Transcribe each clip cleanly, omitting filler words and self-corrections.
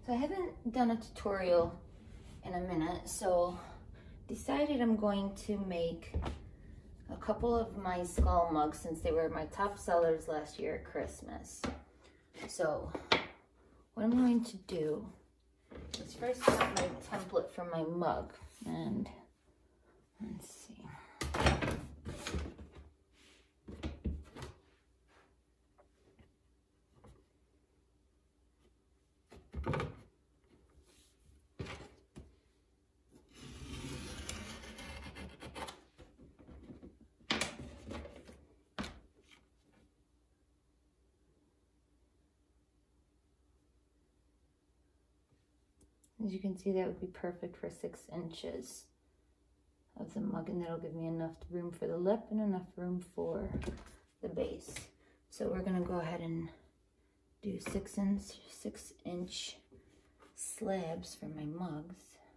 So I haven't done a tutorial in a minute, so decided I'm going to make a couple of my skull mugs since they were my top sellers last year at Christmas. So what I'm going to do is first get my template for my mug, and let's see. As you can see, that would be perfect for 6 inches of the mug, and that'll give me enough room for the lip and enough room for the base. So we're gonna go ahead and do 6-inch slabs for my mugs.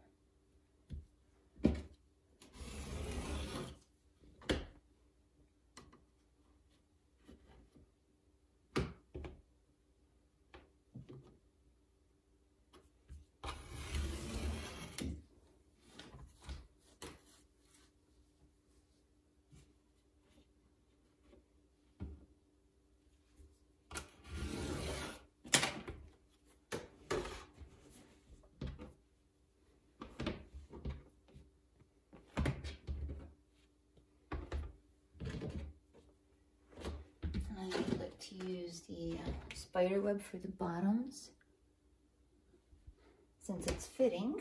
I like to use the spider web for the bottoms since it's fitting.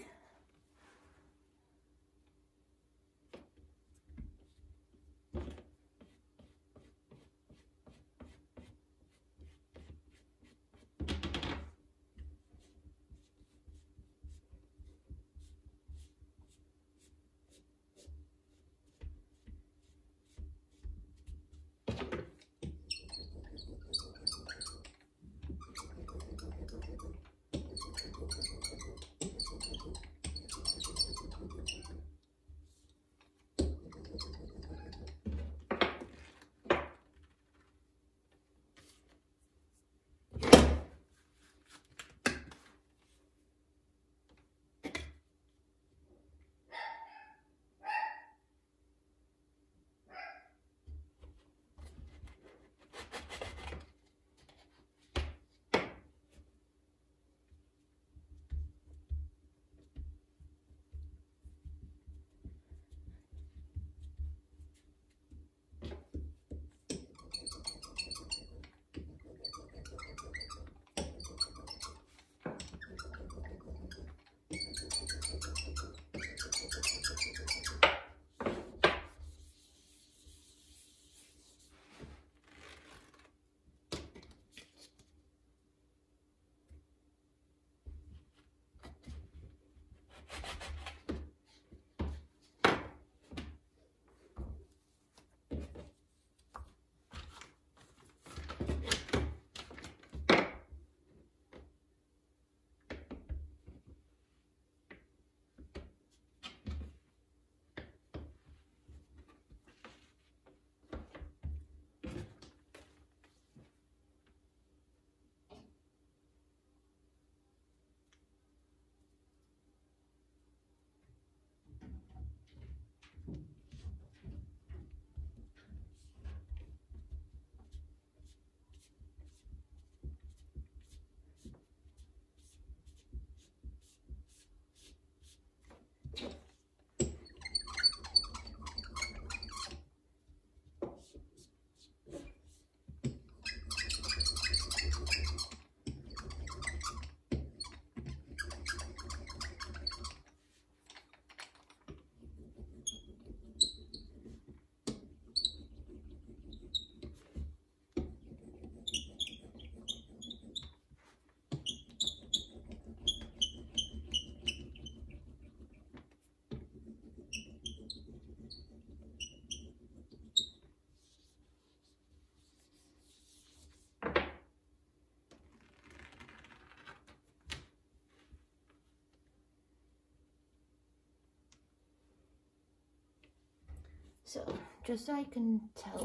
So just so I can tell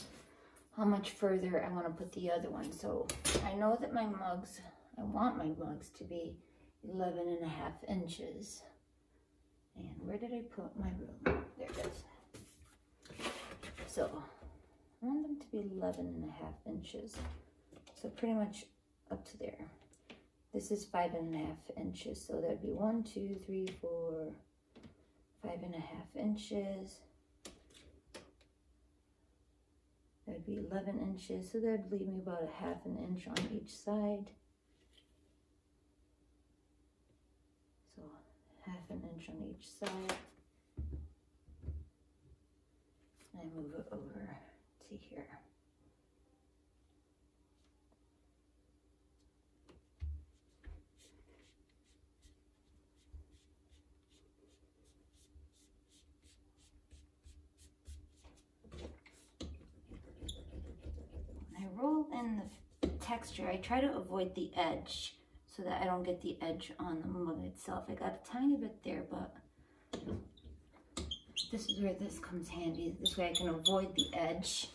how much further I want to put the other one. So I know that my mugs, I want my mugs to be 11.5 inches. And where did I put my ruler? There it is. So I want them to be 11.5 inches. So pretty much up to there. This is 5.5 inches. So that'd be 1, 2, 3, 4, 5.5 inches. That'd be 11 inches. So that'd leave me about 1/2 inch on each side. So 1/2 inch on each side. And I move it over to here. When I roll in the texture, I try to avoid the edge so that I don't get the edge on the mug itself. I got a tiny bit there, but this is where this comes handy. This way I can avoid the edge.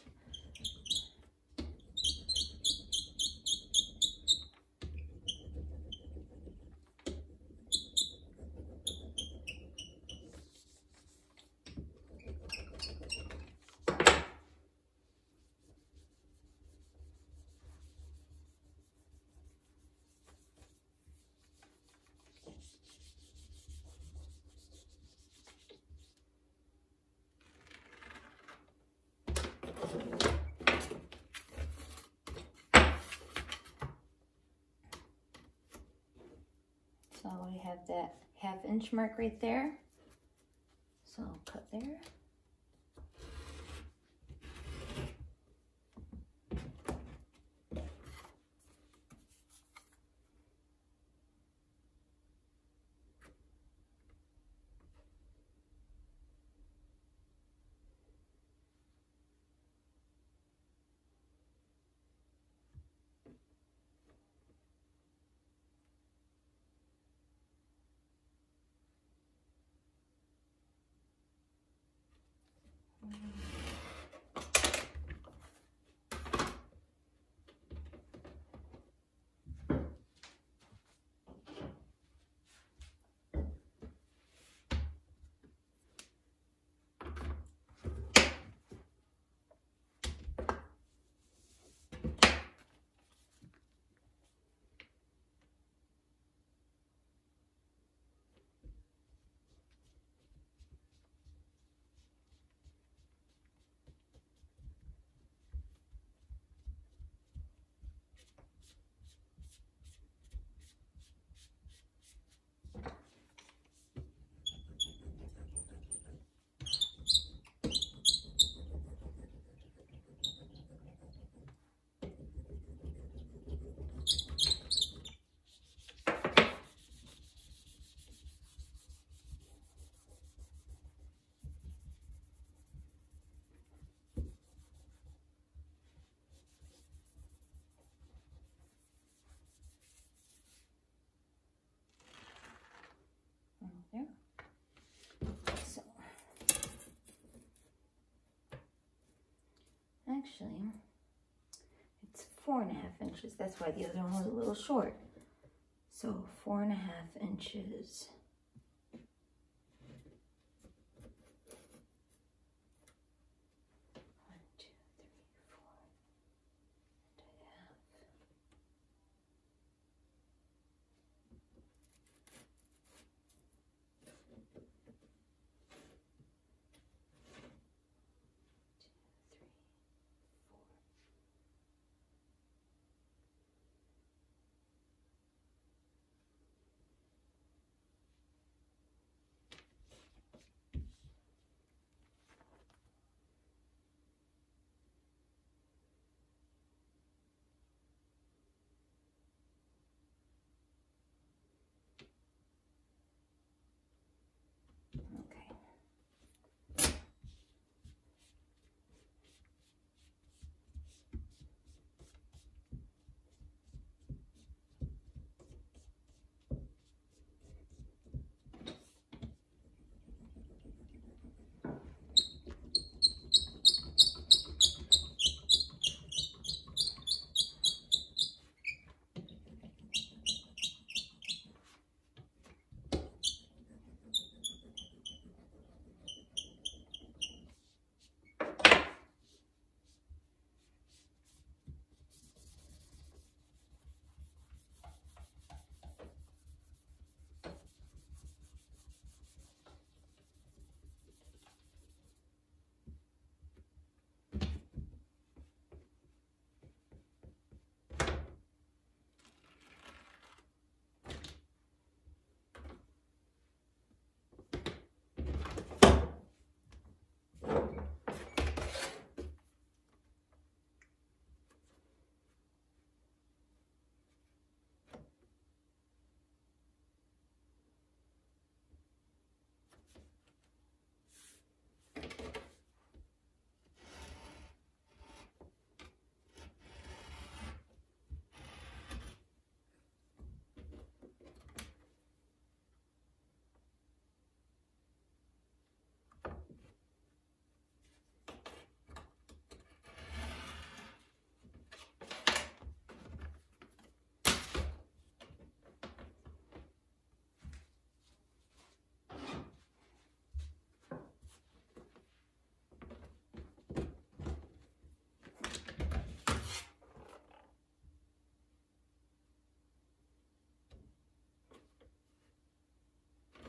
So we have that 1/2 inch mark right there. So I'll cut there. There. So, actually, it's 4.5 inches. That's why the other one was a little short. So 4.5 inches.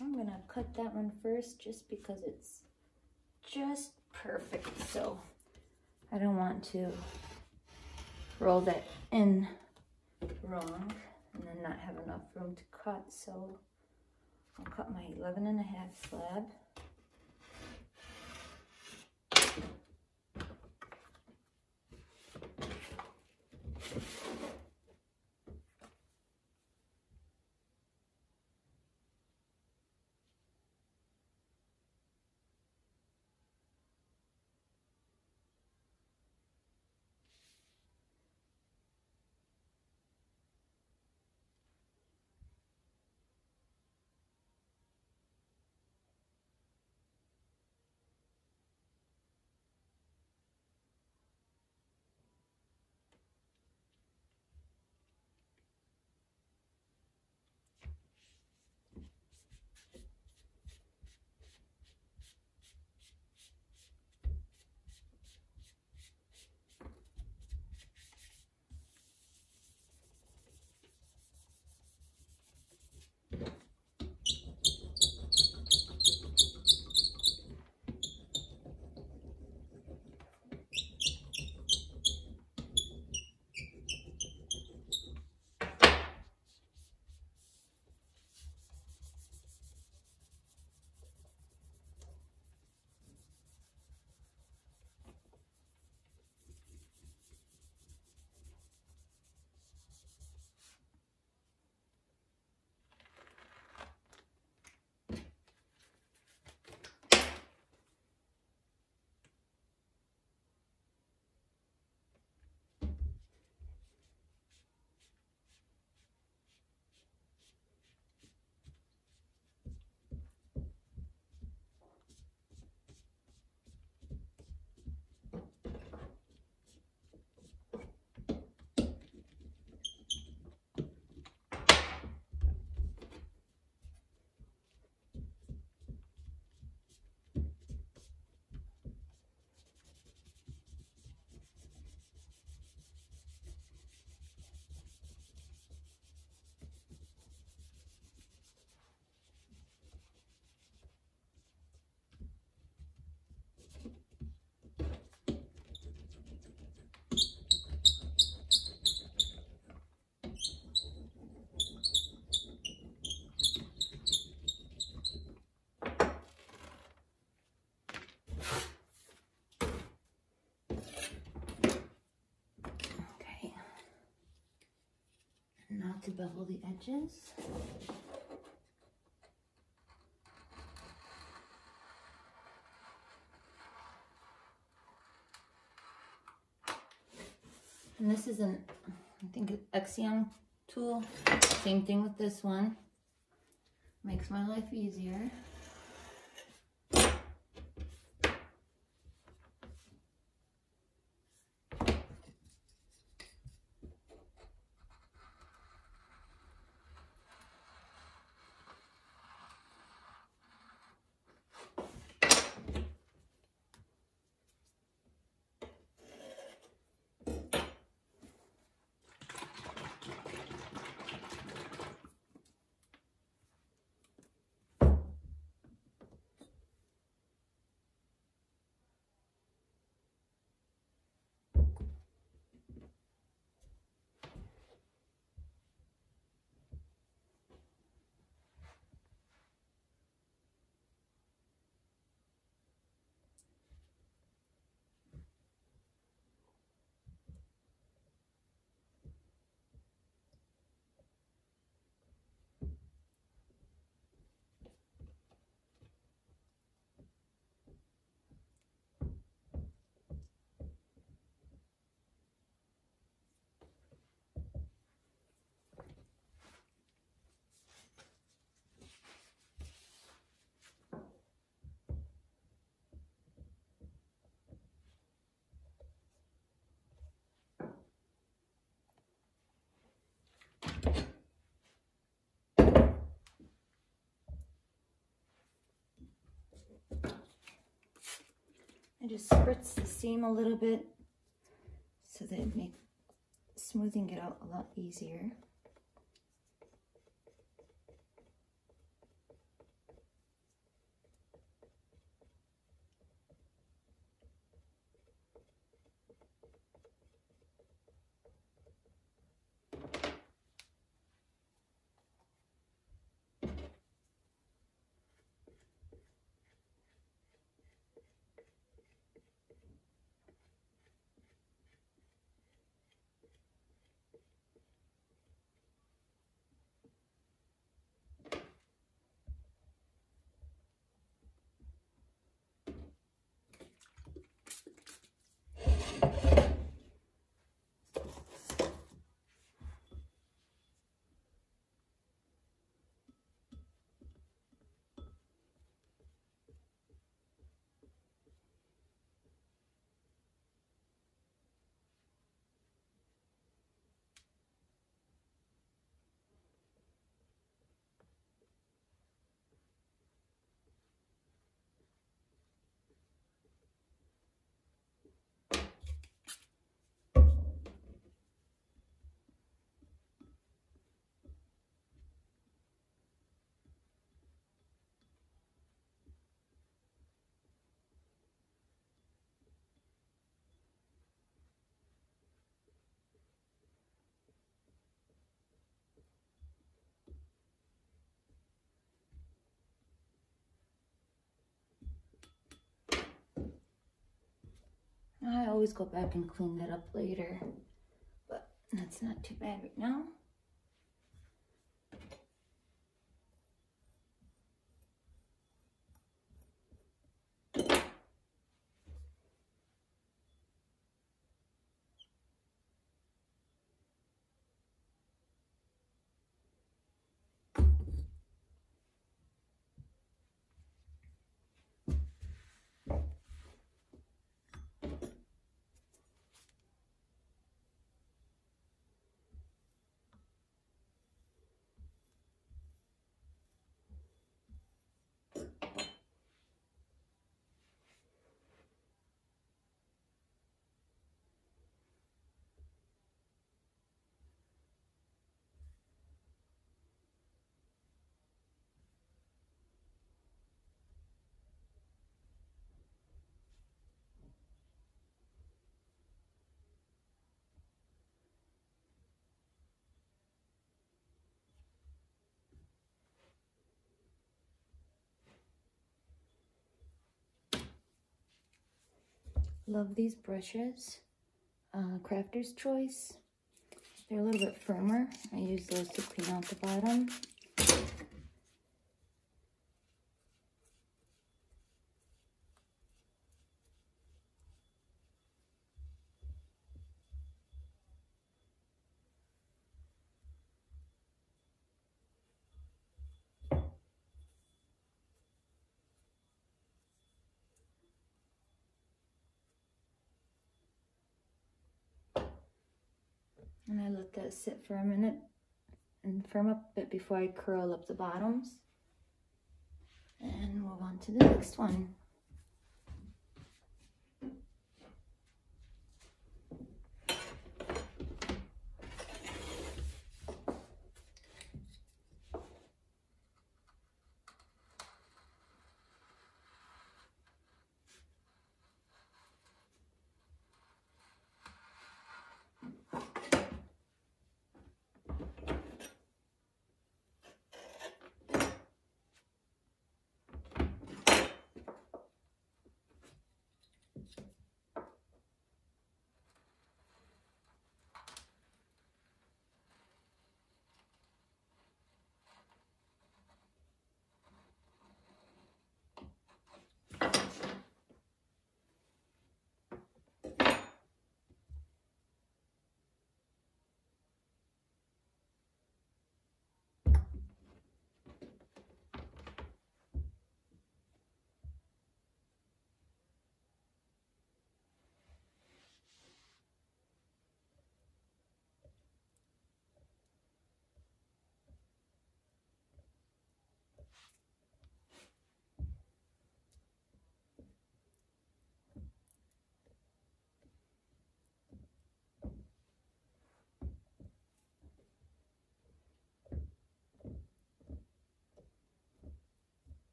I'm gonna cut that one first just because it's just perfect. So I don't want to roll that in wrong and then not have enough room to cut. So I'll cut my 11.5 slab. To bevel the edges. And this is I think, an Exion tool. Same thing with this one. Makes my life easier. I just spritz the seam a little bit so that it makes smoothing it out a lot easier. I always go back and clean that up later, but that's not too bad right now. Love these brushes, Crafter's Choice. They're a little bit firmer. I use those to clean out the bottom. And I let that sit for a minute and firm up a bit before I curl up the bottoms. And move on to the next one.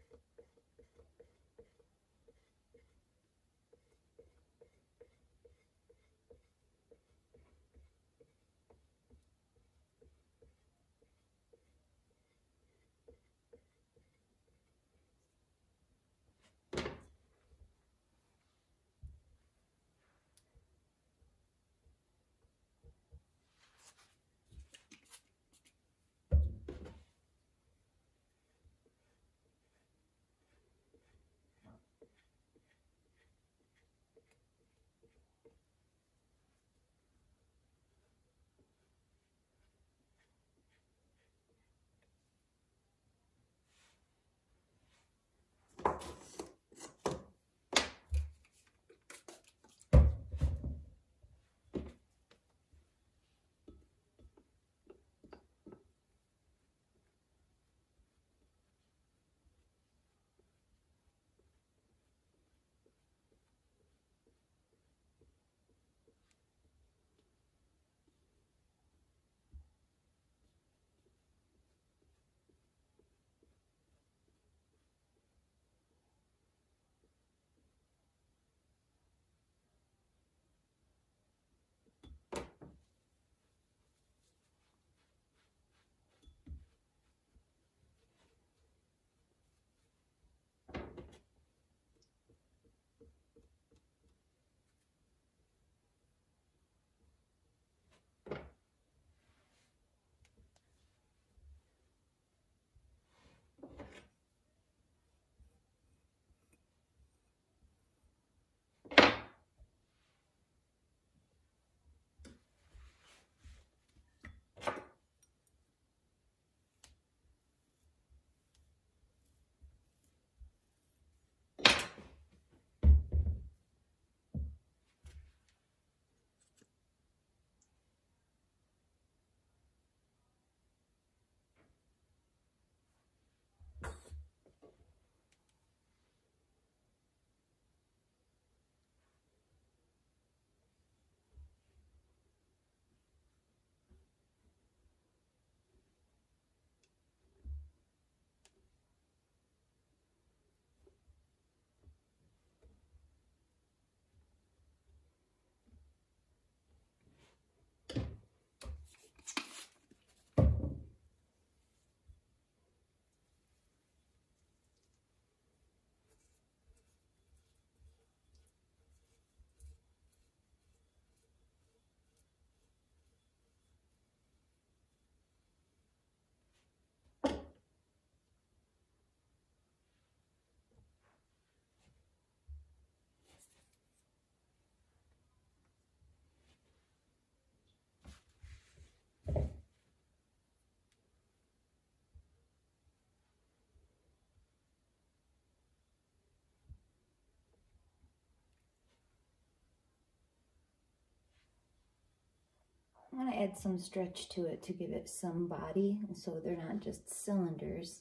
I'm going to add some stretch to it to give it some body, so they're not just cylinders.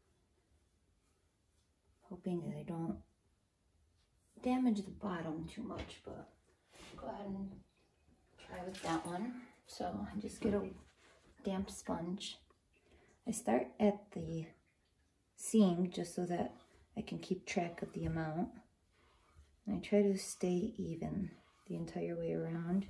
Hoping that I don't damage the bottom too much, but go ahead and try with that one. So I just get a damp sponge. I start at the seam just so that I can keep track of the amount. And I try to stay even the entire way around.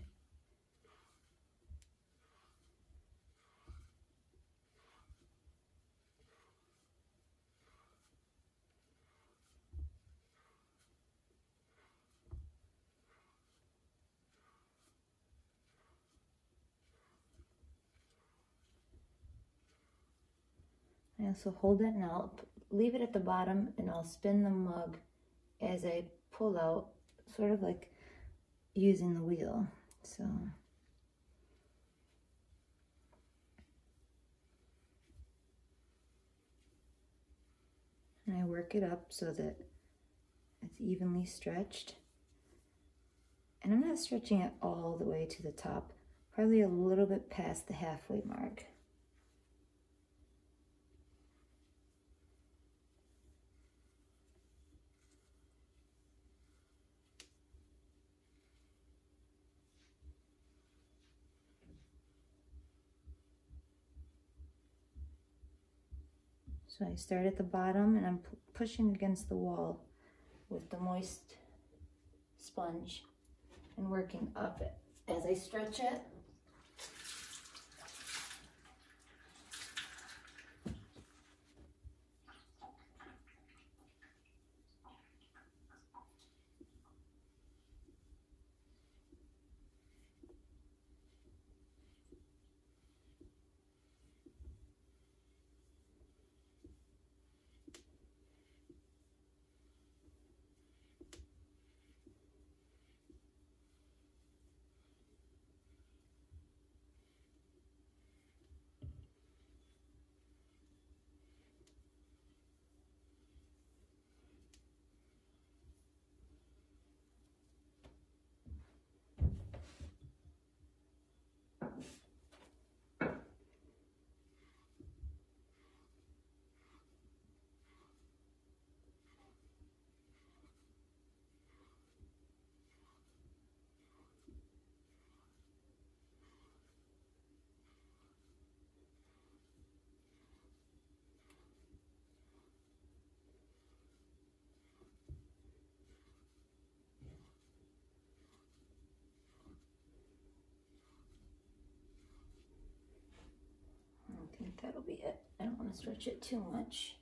I also hold it and I'll leave it at the bottom and I'll spin the mug as I pull out, sort of like using the wheel. So and I work it up so that it's evenly stretched. And I'm not stretching it all the way to the top, probably a little bit past the halfway mark. So I start at the bottom and I'm pushing against the wall with the moist sponge and working up it as I stretch it. I think that'll be it. I don't want to stretch it too much.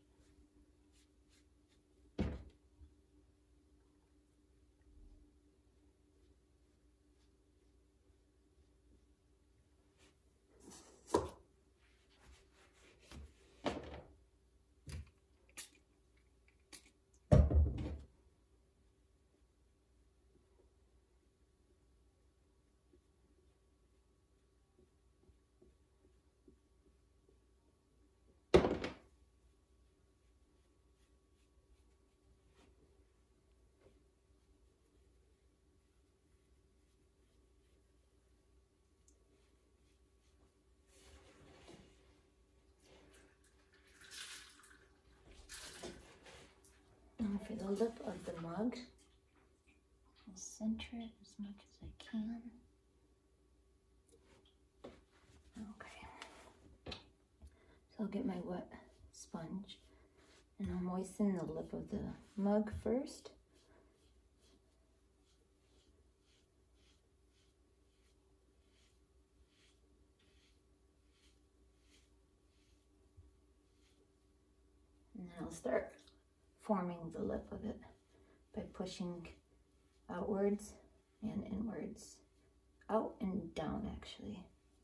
Now for the lip of the mug, I'll center it as much as I can. Okay. So I'll get my wet sponge and I'll moisten the lip of the mug first. And then I'll start forming the lip of it by pushing outwards and inwards. Out and down, actually.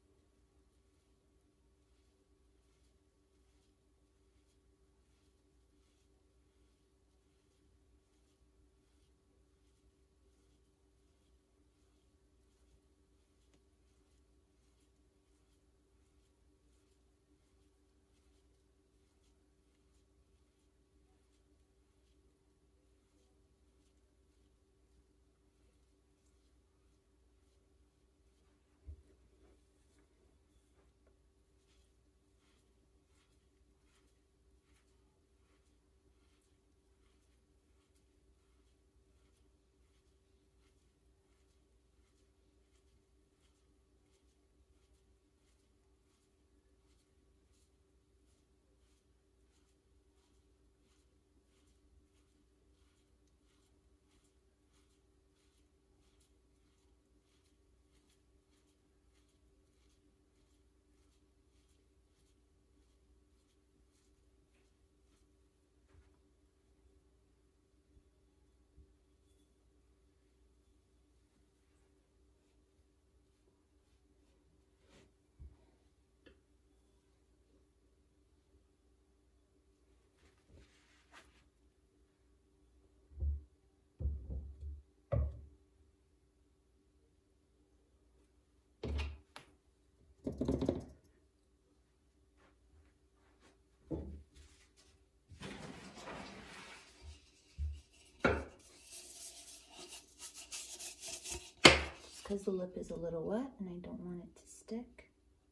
Because the lip is a little wet and I don't want it to stick.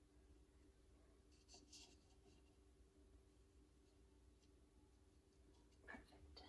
Perfect.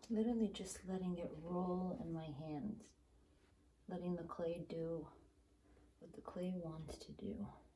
Literally just letting it roll in my hands, letting the clay do what the clay wants to do.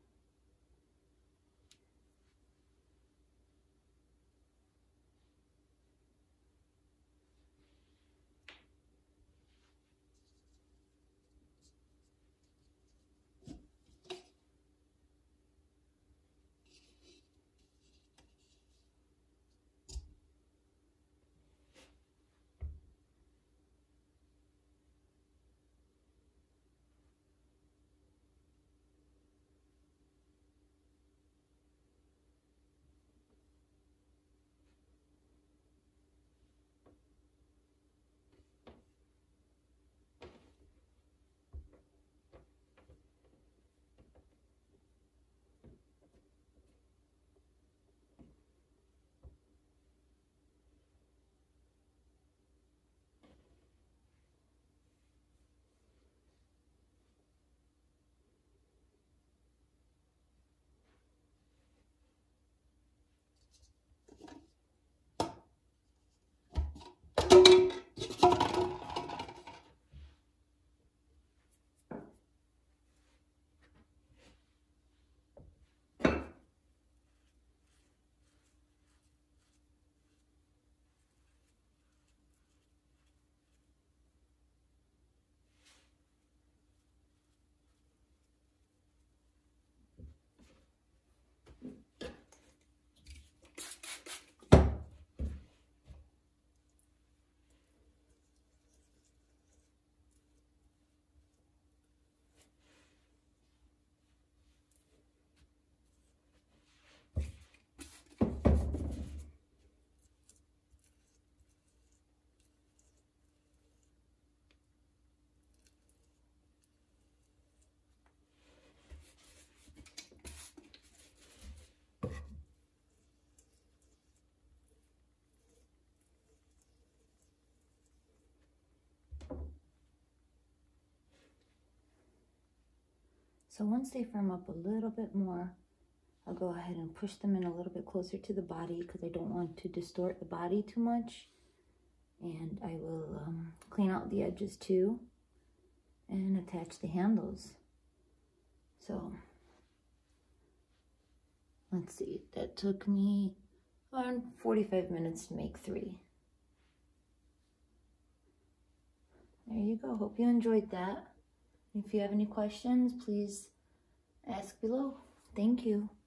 So once they firm up a little bit more, I'll go ahead and push them in a little bit closer to the body because I don't want to distort the body too much. And I will clean out the edges too and attach the handles. So let's see, that took me around 45 minutes to make 3. There you go. Hope you enjoyed that. If you have any questions, please ask below. Thank you.